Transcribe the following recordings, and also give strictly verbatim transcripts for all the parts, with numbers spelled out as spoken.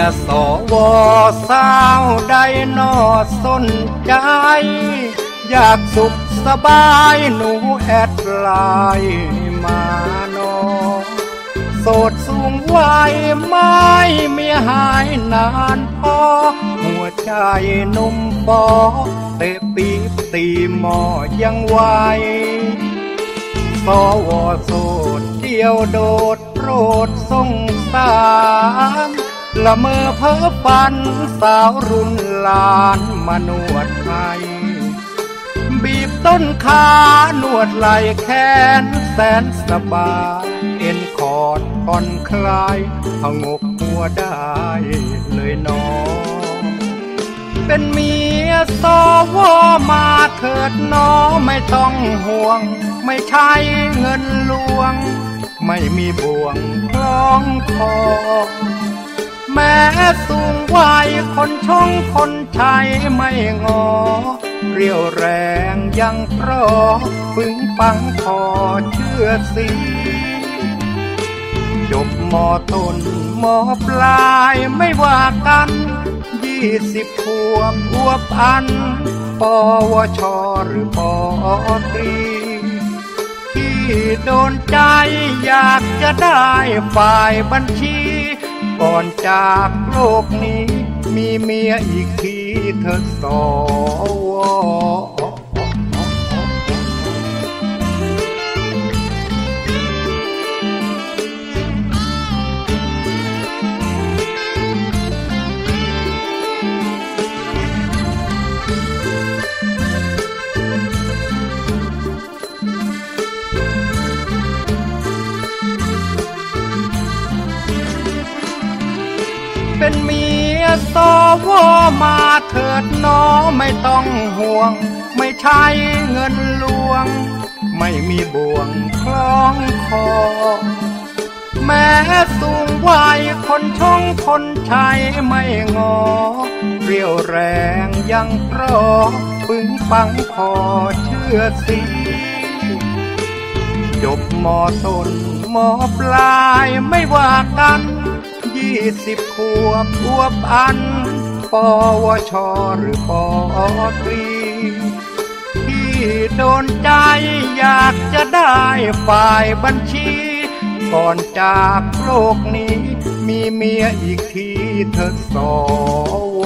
สวสาวใดนอสนใจอยากสุขสบายหนูแอดไลน์มาโนโสดสูงวัยไม่มีหายนานพอหัวใจนุ่มปอเตะปีบตีหมอยังไหวสวโสดเดียวโดดโปรดสงสารละเมอเพ้อฝันสาวรุ่นหลานมานวดให้บีบต้นขานวดไหล่แขนแสนสบายเอ็นคอร์ดผ่อนคลายพงกหัวได้เลยน้องเป็นเมียสวมาเถิดน้องไม่ต้องห่วงไม่ใช่เงินลวงไม่มีบ่วงคล้องคอแม้สูงวัยคนช่องคนใช้ไม่งอเรียวแรงยังเพราะปึงปังพอเชื่อสิจบมอต้นมอปลายไม่ว่ากันยี่สิบขวบอวบอันปวชหรือปตรีที่โดนใจอยากจะได้ฝ่ายบัญชีก่อนจากโลกนี้มีเมียอีกทีเธอสวเป็นเมียสวมาเถิดน้องไม่ต้องห่วงไม่ใช่เงินลวงไม่มีบ่วงคล้องคอแม้สูงวัยคนช่องคนใช้ไม่งอเรียวแรงยังเพราะปึงปังพอเชื่อสิจบมอต้นมอปลายไม่ว่ากันยี่สิบขวบอวบอันปวชหรือปตรีที่โดนใจอยากจะได้ฝ่ายบัญชีก่อนจากโลกนี้มีเมียอีกทีเธอสว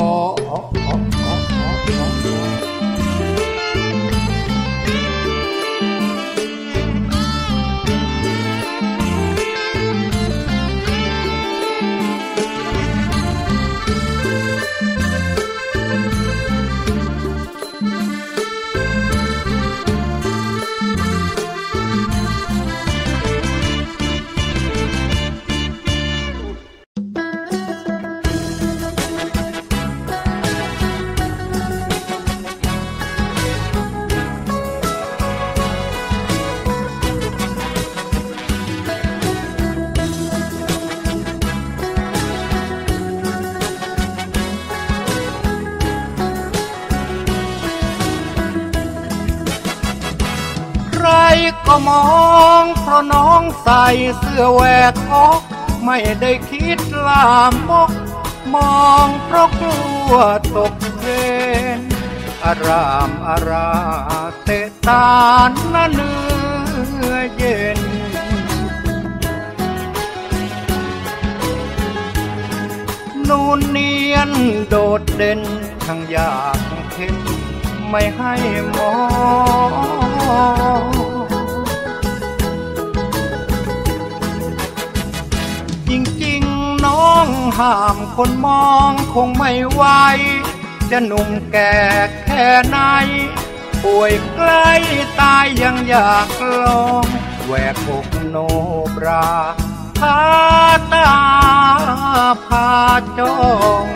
ก็มองเพราะน้องใส่เสื้อแหวกอกไม่ได้คิดลามกมองเพราะกลัวตกเทรนอารามอาราเตะตาหน้าเนื้อเย็นนูนเนียนโดดเด่นทั้งอยากเข็นไม่ให้มองจริงๆน้องห้ามคนมองคงไม่ไหวจะหนุ่มแก่แค่ไหนป่วยใกล้ตายยังอยากลองแหวกอกโนบราพาตาพาจ้อง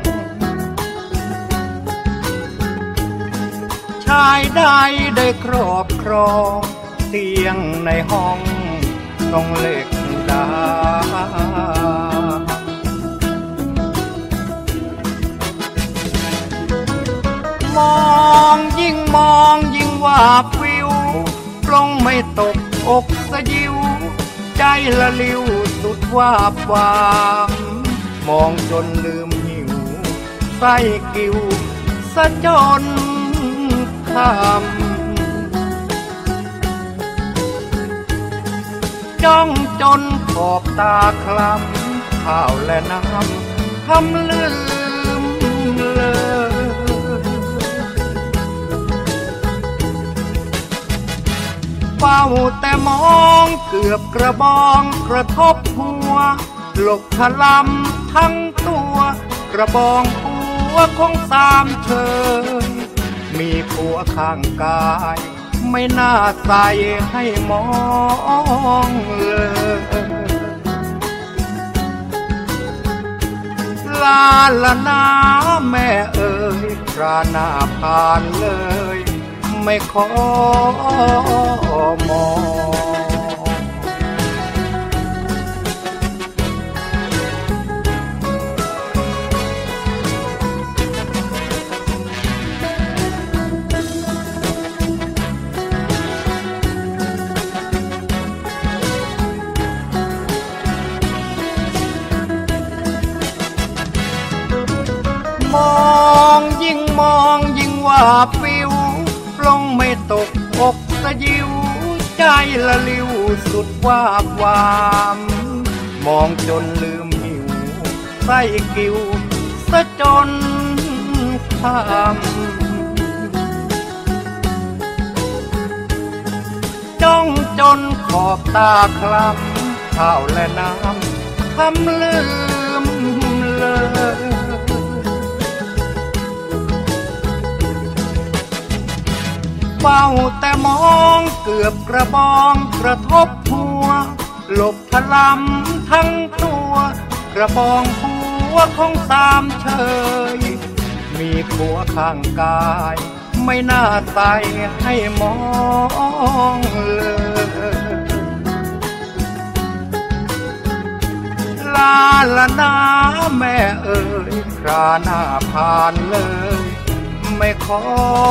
ชายใดได้ครอบครองเตียงในห้องต้องเล็กดามองยิ่งมองยิ่งว่าฟิวปลงไม่ตกอกสยิวใจละลิวสุดวาบวามมองจนลืมหิวไส้กิวสะจนคำจ้องจนขอบตาคล้ำข้าวและน้ำทำลืมเลยเฝ้าแต่มองเกือบกระบองกระทบหัวหลบถลำทั้งตัวกระบองหัวของสามเชยมีผัวข้างกายไม่น่าใส่ให้มองเลยลาละนาแม่เอ๋ยพระหน้าผ่านเลยไม่ขอมองมองยิ่งมองยิ่งว่าฟิวลงไม่ตกอกสะยิวใจละลิวสุดว่าความมองจนลืมหิวไส้กิวสะจนคำจ้องจนขอบตาคล้ำข้าวและน้ำทำลืมเลยเฝ้าแต่มองเกือบกระบองกระทบหัวหลบถลำทั้งตัวกระบองหัวของสามเชยมีผัวข้างกายไม่น่าใส่ให้มองเลยลาละนาแม่เอ๋ยคราหน้าผ่านเลยไม่ขอ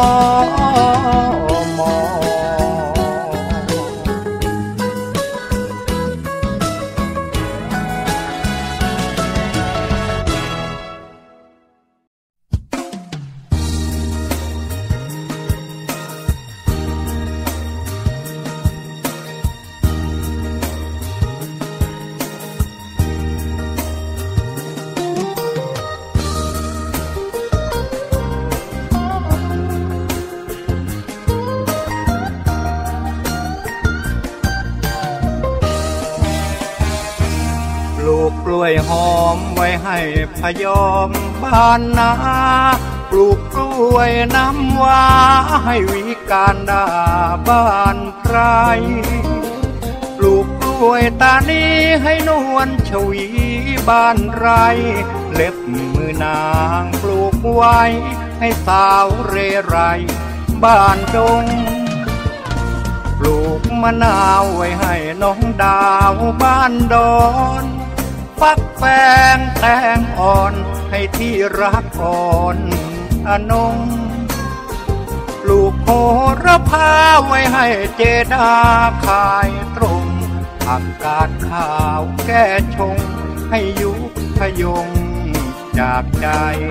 มองกล้วยหอมไว้ให้พยอมบ้านนาปลูกกล้วยน้ำว้าให้วิการดาบ้านไพรปลูกกล้วยตานีให้นวลชวีบ้านไรเล็บมือนางปลูกไว้ให้สาวเรไรบ้านดงปลูกมะนาวไว้ให้น้องดาวบ้านดอนฟักแฟงแตงอ่อนให้ที่รักอ่อนอนงปลูกโหระพาไว้ให้เจดาขายตรงผักกาดขาวแก้ชงให้ยุคพยงจากใจ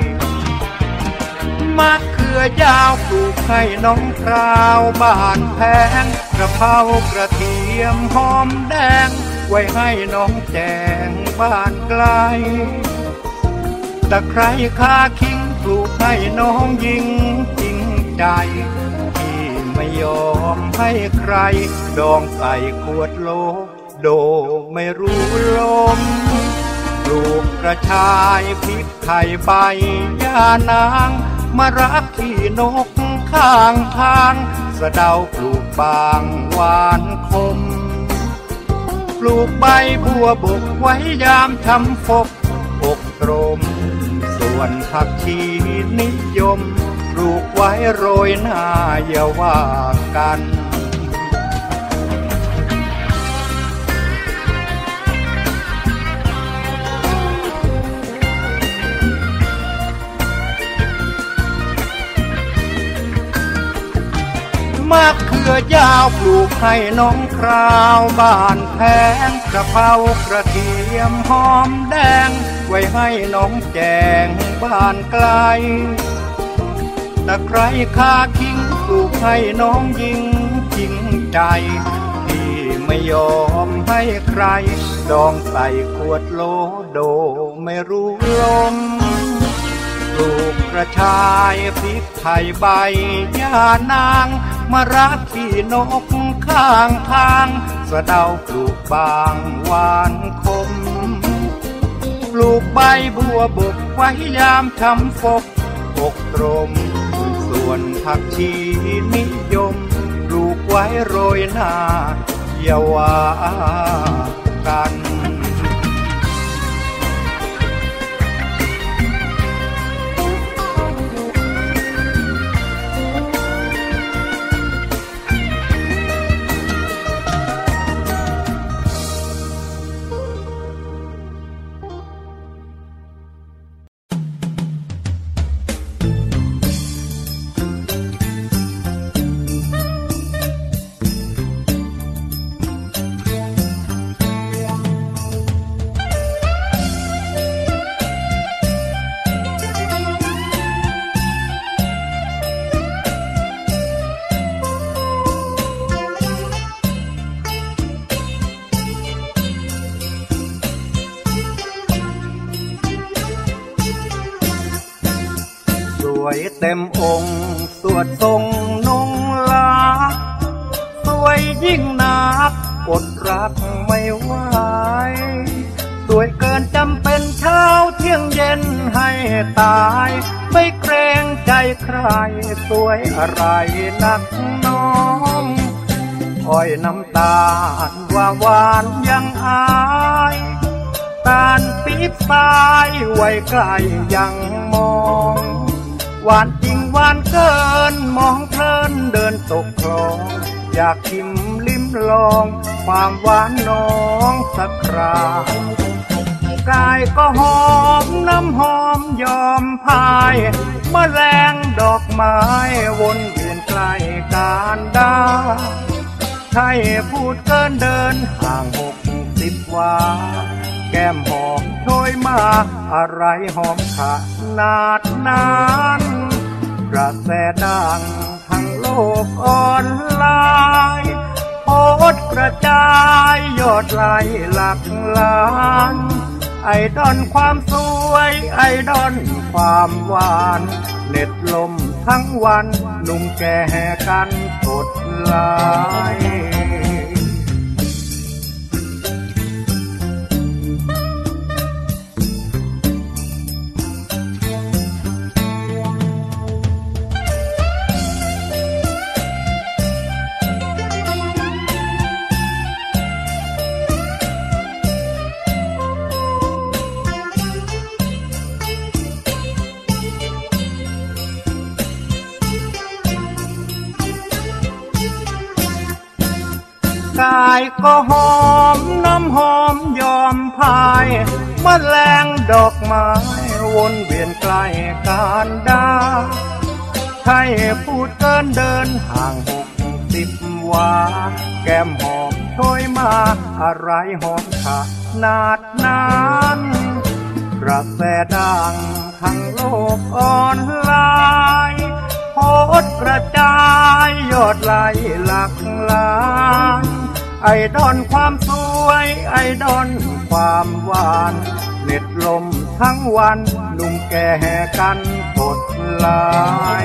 มะเขือยาวปลูกให้น้องพราวบ้านแพงกระเพรากระเทียมหอมแดงไว้ให้น้องแจงบ้านไกลตะไคร้ข่าขิงปลูกให้น้องยิงจริงใจที่ไม่ยอมให้ใครดองใส่ขวดโลโดไม่รู้ลมปลูกกระชายพริกไทยใบย่านางมะระขี้นกข้างทางสะเดาปลูกบางหวานคมปลูกใบบัวบกไว้ยามทำฟกอกตรมส่วนผักชีนิยมปลูกไว้โรยหน้าอย่าว่ากัน มะเขือยาวปลูกให้น้องคราวบ้านแพงกระเพรากระเทียมหอมแดงไไว้ให้น้องแจงบ้านไกลตะไคร้คาคิงปลูกให้น้องยิงจริงใจที่ไม่ยอมให้ใครดองใส่ขวดโลโดไม่รู้ลมปลูกกระชายพริกไทยใบย่านางมะระขี้นกข้างทางสะเดาปลูกบางหวานคมปลูกใบบัวบกไว้ยามช้ำฟกปกตรมส่วนผักชีนิยมปลูกไว้โรยหน้าอย่าว่ากันสวยเต็มองค์สวดทรงนงลาสวยยิ่งนักอดรักไม่ไหวสวยเกินจำเป็นเช้าเที่ยงเย็นให้ตายไม่เกรงใจใครสวยอะไรนักน้องอ้อยน้ำตาลว่าหวานยังอายตาลปี๊บสายไว้ใกล้ยังมองหวานจริงหวานเกินมองเพลินเดินตกคลองอยากชิมลิ้มลองความหวานน้องสักครากายก็หอมน้ำหอมยอมพายแมลงดอกไม้วนเวียนใกล้การดาใช่พูดเกินเดินห่างหกสิบวาแก้มหอมโชยมาอะไรหอมขนาดนั้นกระแสดังทั้งโลกออนไลน์โพสต์กระจายยอดไลค์หลักล้านไอดอลความสวยไอดอลความหวานเน็ตลมทั้งวันหนุ่มแก่กันกดไลค์กายก็หอมน้ำหอมยอมพายแมลงดอกไม้วนเวียนใกล้การดาใช่พูดเกินเดินห่างหกสิบวาแก้มหอมโชยมาอะไรหอมขนาดนั้นกระแสดังทั้งโลกออนไลน์โพสต์กระจายยอดไลค์หลักล้านไอดอลความสวยไอดอลความหวานเน็ตลมทั้งวันหนุ่มแก่กันกดไลค์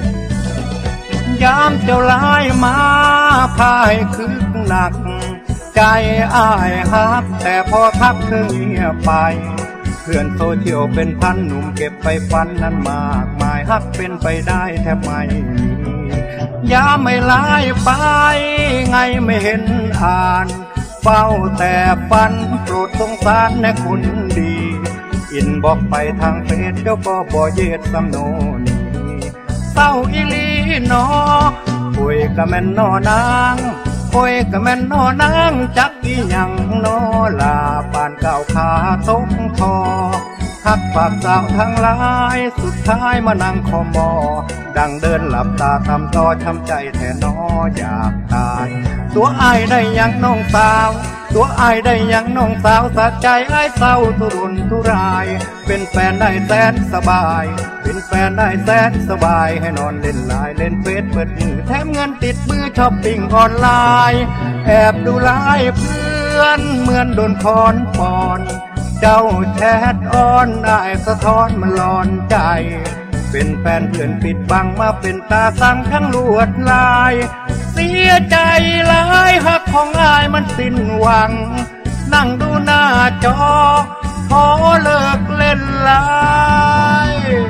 ยามเจ้าลายมาพายคึกหนักใจใจอ้ายฮักแต่พอทักเธอเงียบไปเพื่อนโซเชียลเป็นพันหนุ่มเก็บไปฝันนั้นมากมายฮักเป็นไปได้แทบไม่มีอย่าไม่ลายไปไงไม่เห็นอ่านเฝ้าแต่ฝันโปรดสงสารแน่คุณดีอินบอกไปทางเฟซเดี๋ยวก็บ่เย็ดสำโนนีเศร้าอีลีนอป่วยกะแม่นนอนางป่วยกะแม่นนอนางจักอีหยังนอลาปานเก่าขาตกทอทักฝากสาวทั้งหลายสุดท้ายมานั่งคอมอดังเดินหลับตาทำต่อช้ำใจแท้นออยากตายตัวอายได้ยังน้องสาวตัวอายได้ยังน้องสาวสักใจไอ้เศร้าทุรนทุรายเป็นแฟนได้แสนสบายเป็นแฟนได้แสนสบายให้นอนเล่นไลน์เล่นเฟซเปิดมือแถมเงินติดมือช้อปปิ้งออนไลน์แอบดูไลน์เพื่อนเหมือนโดนคอนปอนเจ้าแชทอ้อนได้สะท้อนมันหลอนใจเป็นแฟนเพื่อนปิดบังมาเป็นตาสั่งทั้งลวดลายเสียใจหลายหักของอายมันสิ้นหวังนั่งดูหน้าจอขอเลิกเล่นไลน์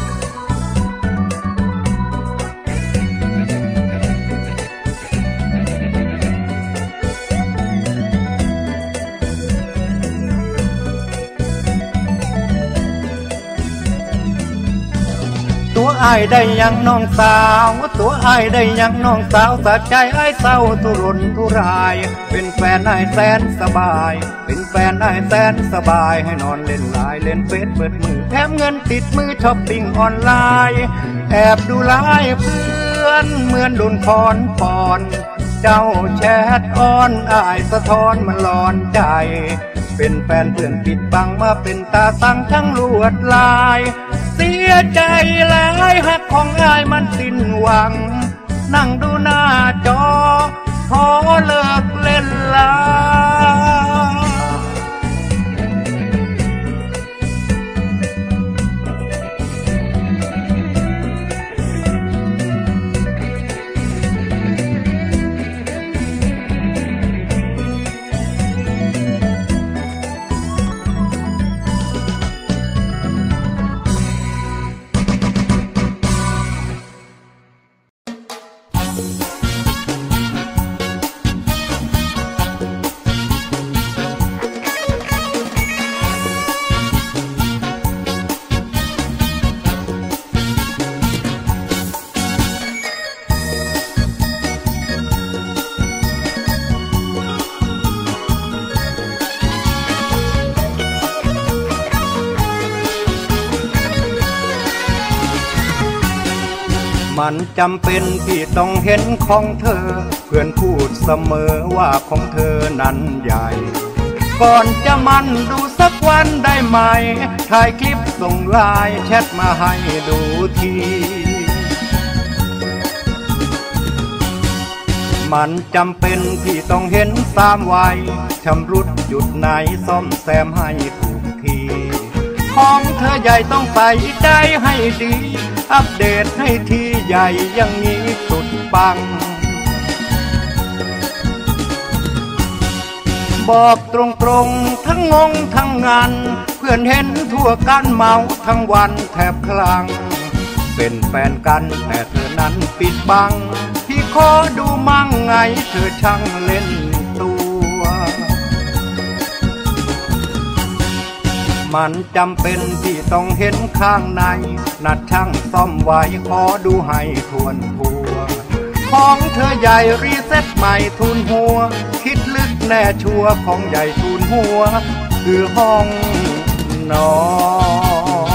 ตัวอายได้ยังน้องสาวตัวอายได้ยังน้องสาวสักใจไอ้เศร้าทุรนทุรายเป็นแฟนไอ้แสนสบายเป็นแฟนไอ้แสนสบายให้นอนเล่นไลน์เล่นเฟซเปิดมือแถมเงินติดมือช้อปปิ้งออนไลน์แอบดูไลน์เพื่อนเหมือนโดนคอนปอนเจ้าแชทอ้อนอายสะท้อนมันหลอนใจเป็นแฟนเพื่อนปิดบังมาเป็นตาสั่งทั้งลวดลายเสียใจหลายหักของอายมันสิ้นหวังนั่งดูหน้าจอขอเลิกเล่นไลน์มันจำเป็นที่ต้องเห็นของเธอเพื่อนพูดเสมอว่าของเธอนั้นใหญ่ก่อนจะมันดูสักวันได้ไหมถ่ายคลิปส่งไลน์แชทมาให้ดูทีมันจำเป็นที่ต้องเห็นสามวัยชำรุดจุดไหนซ่อมแซมให้ถูกทีของเธอใหญ่ต้องใส่ใจให้ดีอัปเดตให้ทีใหญ่อย่างนี้สุดปังบอกตรงๆทั้งงงทั้งงานเพื่อนเห็นทั่วกันเมาทั้งวันแทบคลั่งเป็นแฟนกันแต่เธอนั้นปิดบังพี่ขอดูมั่งไงเธอช่างเล่นตัวมันจำเป็นที่ต้องเห็นข้างในนัดช่างซ่อมไว้ขอดูให้ทวนทัวของเธอใหญ่รีเซ็ตใหม่ทุนหัวคิดลึกแน่ชัวของใหญ่ทุนหัวคือห้องนอน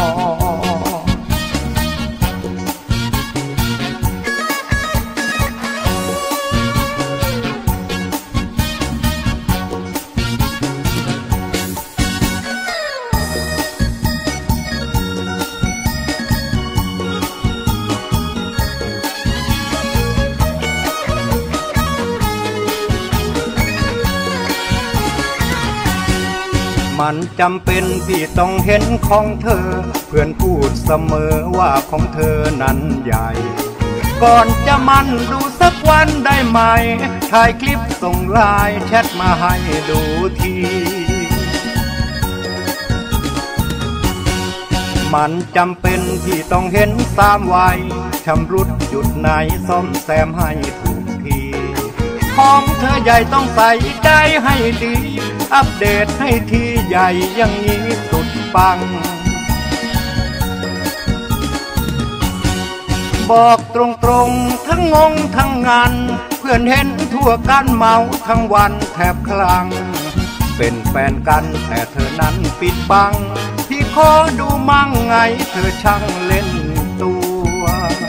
มันจำเป็นที่ต้องเห็นของเธอเพื่อนพูดเสมอว่าของเธอนั้นใหญ่ก่อนจะมันดูสักวันได้ไหมถ่ายคลิปส่งไลน์แชทมาให้ดูทีมันจำเป็นที่ต้องเห็นตามวัยชำรุดจุดไหนซ่อมแซมให้ถูกทีของเธอใหญ่ต้องใส่ใจให้ดีอัปเดตให้ทีใหญ่อย่างนี้สุดปังบอกตรงๆทั้งงงทั้งงานเพื่อนเห็นทั่วกันเมาทั้งวันแทบคลั่งเป็นแฟนกันแต่เธอนั้นปิดบังที่ขอดูมั่งไงเธอช่างเล่นตัว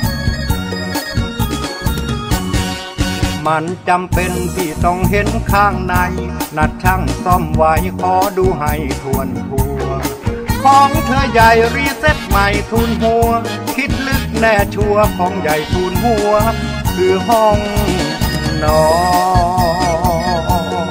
มันจำเป็นที่ต้องเห็นข้างในนัดช่างซ่อมไว้ขอดูให้ทวนทัวของเธอใหญ่รีเซ็ตใหม่ทุนหัวคิดลึกแน่ชัวของใหญ่ทุนหัวคือห้องนอน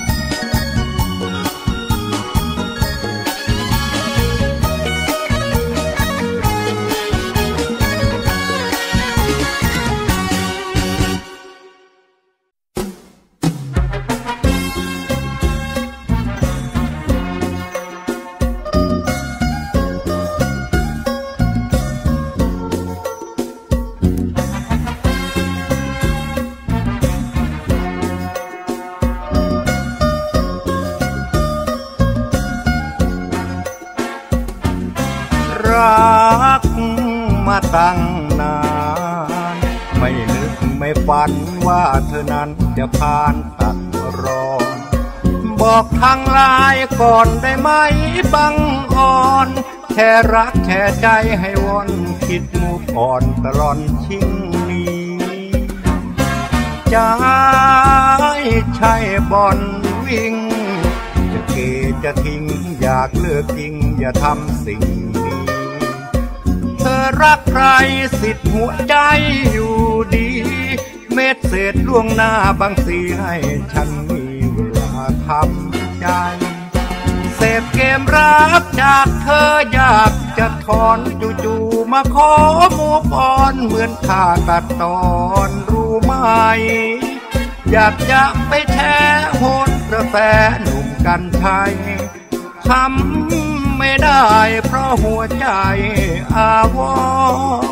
รักมาตั้งนานไม่นึกไม่ฝันว่าเธอนั้นจะผ่านตัดรอนบอกทางไลน์ก่อนได้ไหมบังอ่อนแค่รักแค่ใจให้วนคิดมุกอ่อนตลอดชิงนี้ใจใช่บอลวิ่งจะเกจะทิ้งอยากเลิกจริงอย่าทำสิ่งนี้เธอรักใครสิทธิ์หัวใจอยู่ดีเม็ดเศษล่วงหน้าบางสีให้ฉันมีเวลาทำใจเสพเกมรักจากเธออยากจะถอนจู่ๆมาขอมูฟออนเหมือนข้าตัดตอนรู้ไหมอยากจะไปแช่โหนกระแสหนุ่มกันชัยทำไม่ได้เพราะหัวใจอาวร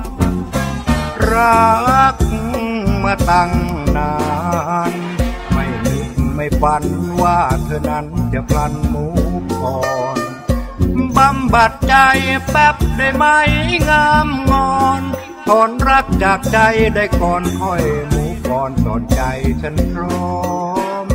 รักมาตั้งนานไม่นึกไม่ฝันว่าเธอนั้นจะพลันมูฟออนบำบัดใจแป๊บได้ไหมงามงอนถอนรักจากใจได้ก่อนค่อยมูฟออนตอนใจฉันพร้อม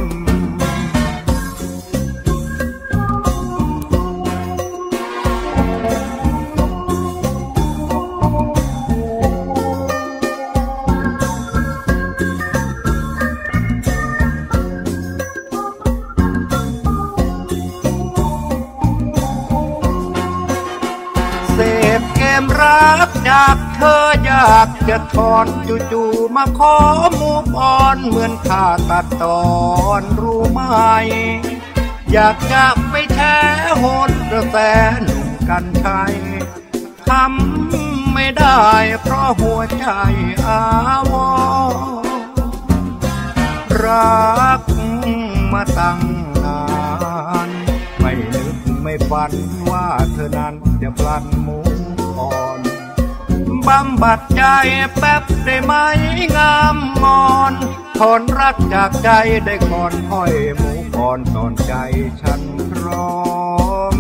เสพเกมรักจากเธออยากจะถอนจู่ๆมาขอมูฟออนเหมือนข้าตัดตอนรู้ไหมอยากจะไปแช่โหนกระแสหนุ่มกันชัยทำไม่ได้เพราะหัวใจอาวรรักมาตั้งนานไม่นึกไม่ฝันว่าเธอนั้นจะพลันมูฟออนบำบัดใจแป๊บได้ไหมงามงอนถอนรักจากใจได้ก่อนค่อยมูฟออนตอนใจฉันพร้อม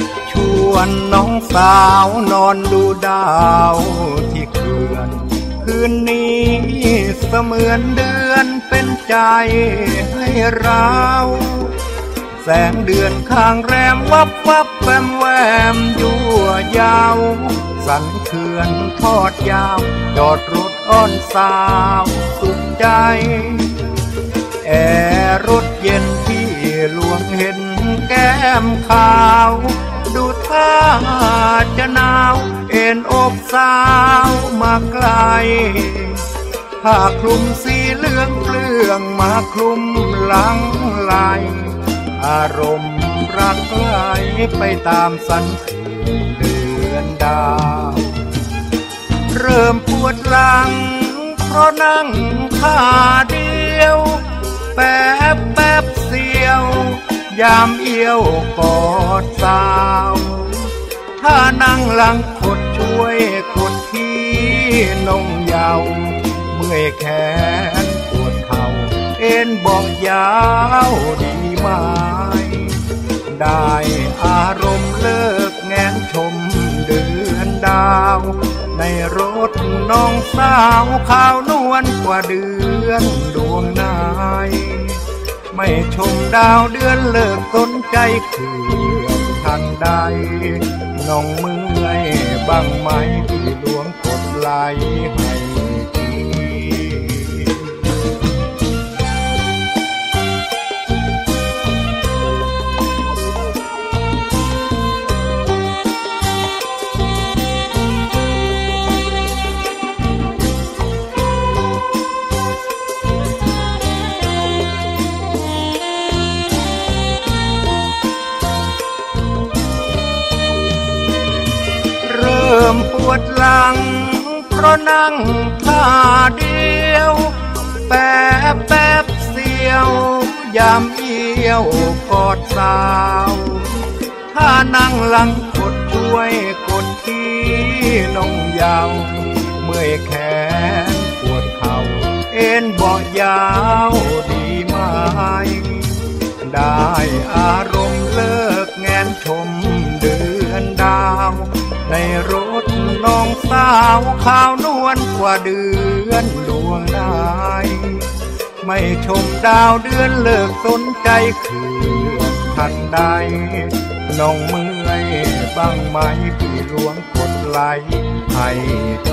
วันน้องสาวนอนดูดาวที่เขื่อนคืนนี้เสมือนเดือนเป็นใจให้เราแสงเดือนข้างแรมวับวับแวมแวมยั่วยาวสันเขื่อนทอดยาวจอดรถอ้อนสาวสุขใจแอร์รถเย็นที่หลวงเห็นแก้มขาวดูท่าจะหนาวเอ็นอกสาวมาไกลผ้าคลุมสีเหลืองเปลืองมาคลุมหลังไหลอารมณ์รักไหลไปตามสันเดือนดาวเริ่มปวดหลังเพราะนั่งท่าเดียวแป๊บแป๊บเสียวยามเอี้ยวกอดสาวถ้านั่งหลังกดช่วยกดที่นงเยาเมื่อยแขนปวดเข่าเอ็นบอกยาวดีไหมได้อารมณ์เลิกแงนชมเดือนดาวในรถน้องสาวขาวนวลกว่าเดือนดวงนายไม่ชมดาวเดือนเลิกสนใจเขื่อนทันใดน้องเมื่อยบ้างไหมที่หลวงกดไหลให้ปวดหลังเพราะนั่งท่าเดียวแป๊บแป๊บเสียวยามเอี้ยวกอดสาวถ้านั่งหลังกดช่วยกดที่นงยาวเมื่อยแขนปวดเข่าเอ็นบอกยาวดีไหมได้อารมณ์เลิกแงนชมเดือนดาวในรถน้องสาวขาวนวลกว่าเดือนดวงนายไม่ชมดาวเดือนเลิกสนใจเขื่อนทันใดน้องเมื่อยบ้างไหมพี่หลวงกดไหลให้ที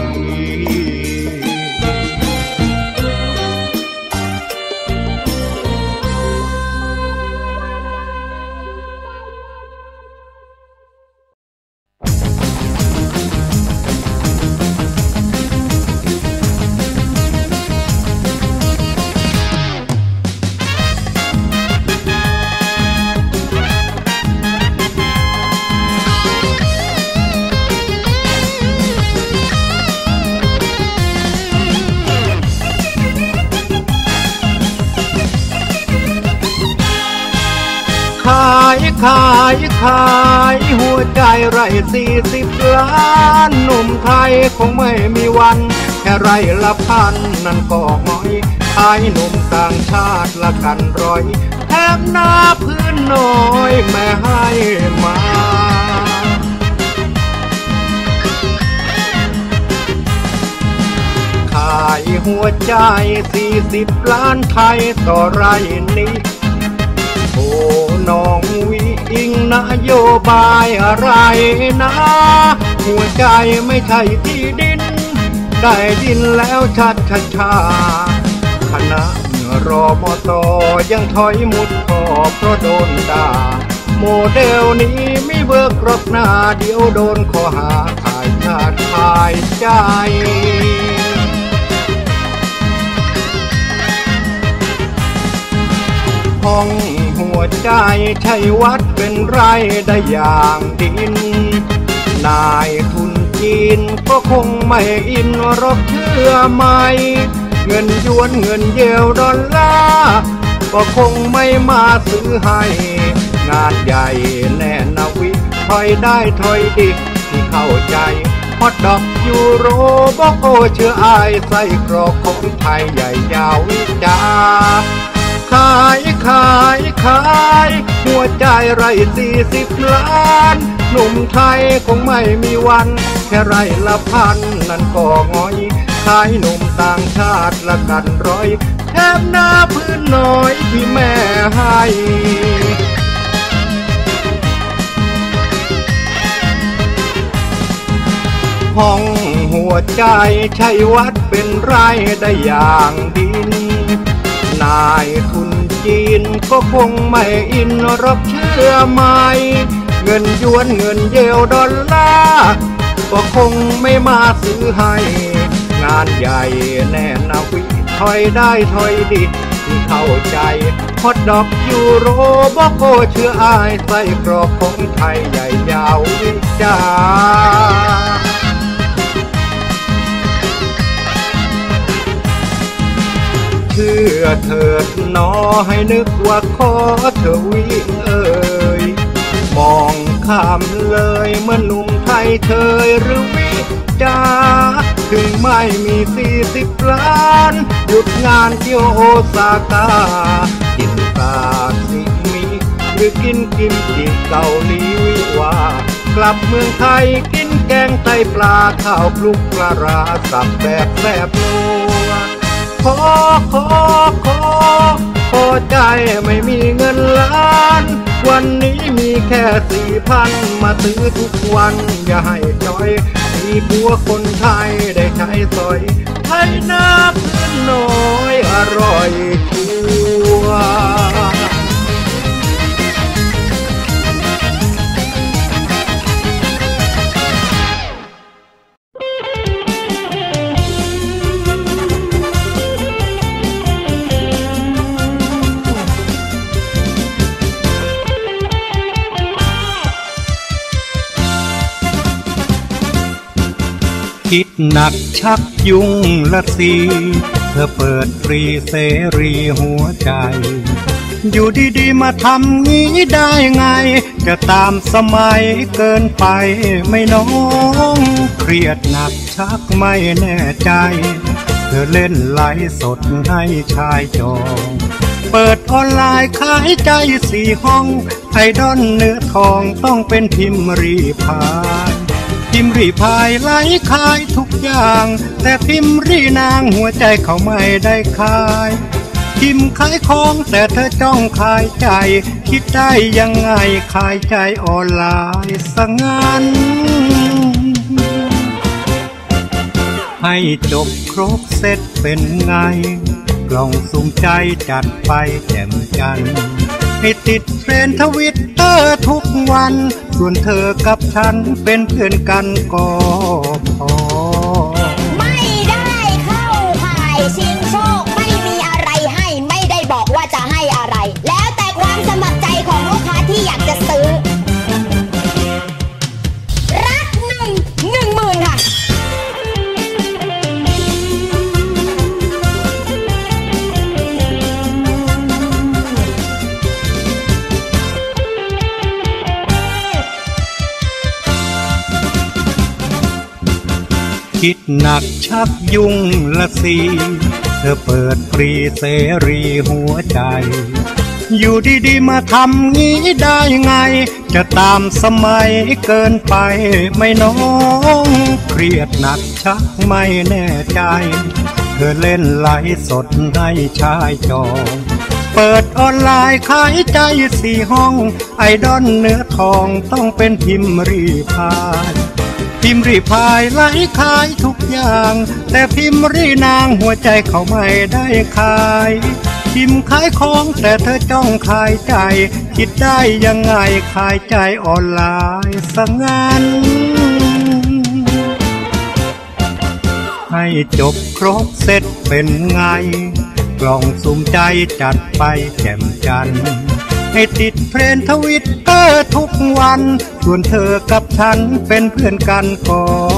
ขายขายขายหัวใจไร่สี่สิบล้านหนุ่มไทยคงไม่มีวันแค่ไร่ละพันนั่นก็ง้อยขายหนุ่มต่างชาติละกันร้อยแถมหน้าพื้นน้อยแม่ให้มาขายหัวใจสี่สิบล้านไทยต่อไร่นี้โอ้น้องวิอิงนโยบายอะไรนะหัวใจไม่ใช่ที่ดินได้ดินแล้วชัดชัดชาคณะรอมตยังถอยมุดพอเพราะโดนด่าโมเดลนี้ไม่เบิกรบหน้าเดี๋ยวโดนข้อหาขายชาติขายใจห้องหัวใจใช่วัดเป็นไรได้อย่างดินนายทุนจีนก็คงไม่อินรบเชื่อไหมเงินยวนเงินเยลดอลลาร์ก็คงไม่มาซื้อให้งานใหญ่แน่นาวิถอยได้ถอยดิที่เข้าใจฮอตดอกยูโรบอกโอเชื่ออายใส่กรอกของไทยใหญ่ยาววิจาขายขายขายหัวใจไร่สี่สิบล้านหนุ่มไทยคงไม่มีวันแค่ไร่ละพันนั่นก็ง้อยขชายหนุ่มต่างชาติละกันร้อยแถมหน้าพื้นน้อยที่แม่ให้ห้องหัวใจใช่วัดเป็นไรได้อย่างดินนายทุนจีนก็คงไม่อินรับเชื่อไหมเงินยวนเงินเยลดอลลาร์ก็คงไม่มาซื้อให้งานใหญ่แน่นาวิถอยได้ถอยดีที่เข้าใจฮอตดอกยูโรบอกโกเชื่ออายใส่กรอกของไทยใหญ่ยาววิจารเชื่อเถิดนอให้นึกว่าขอเธอวิเอ่ยมองข้ามเลยเมื่อหนุ่มไทยเธยหรือวิจาถึงไม่มีสี่สิบล้านหยุดงานเที่ยวโอซาก้ากินซาซิมิหรือกินกิมจิเกาหลีวิวากลับเมืองไทยกินแกงไตปลาข้าวคลุกปลาร้าสับแบบแซ่บนัวขอขอขอขอใจไม่มีเงินล้านวันนี้มีแค่สี่พันมาซื้อทุกวันอย่าให้จอยมีผัวคนไทยได้ใช้สอยไทยน้ำพื้นน้อยอร่อยชัวคิดหนักชักยุ่งละสิเธอเปิดฟรีเสรีหัวใจอยู่ดีๆมาทำงี้ได้ไงจะตามสมัยเกินไปไม่น้องเครียดหนักชักไม่แน่ใจเธอเล่นไลฟ์สดให้ชายจองเปิดออนไลน์ขายใจสี่ห้องไอดอลเนื้อทองต้องเป็นพิมพ์รีพายพิมพ์รีพายไลฟ์ขายทุกอย่างแต่พิมพ์รีนางหัวใจเขาไม่ได้ขายพิมพ์ขายของแต่เธอจ้องขายใจคิดได้ยังไงขายใจออนไลน์ซะงั้นให้จบครบเสร็จเป็นไงกล่องสุ่มใจจัดไปแจ่มจันทร์ให้ติดเทรนด์ทวิตเตอร์ทุกวันส่วนเธอกับฉันเป็นเพื่อนกันก็พอไม่ได้เข้าข่ายชิงโชคไม่มีอะไรให้ไม่ได้บอกว่าจะให้อะไรแล้วแต่ความสมัครใจของลูกค้าที่อยากจะซื้อรักหนึ่งหนึ่งหมื่นค่ะคิดหนักชักยุ่งละสิเธอเปิดฟรีเสรีหัวใจอยู่ดีๆมาทำงี้ได้ไงจะตามสมัยเกินไปไม่น้องเครียดหนักชักไม่แน่ใจเธอเล่นไลฟ์สดให้ชายจองเปิดออนไลน์ขายใจสี่ห้องไอดอลเนื้อทองต้องเป็นพิมพ์รีพายพิมพ์รีพายไลฟ์ขายทุกอย่างแต่พิมพ์รีนางหัวใจเขาไม่ได้ขายพิมพ์ขายของแต่เธอจ้องขายใจคิดได้ยังไงขายใจออนไลน์ซะงั้นให้จบครบเสร็จเป็นไงกล่องสุ่มใจจัดไปแจ่มจันทร์ให้ติดเทรนด์ทวิตเตอร์ทุกวันส่วนเธอกับฉันเป็นเพื่อนกันก็